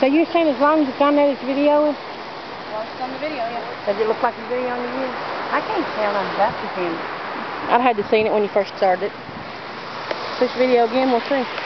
So you're saying as long as it's on there, it's videoing? Well, it's on the video, yeah. Does it look like it's videoing you? I can't tell on the back of him. I'd had to seen it when you first started it. Push video again, we'll see.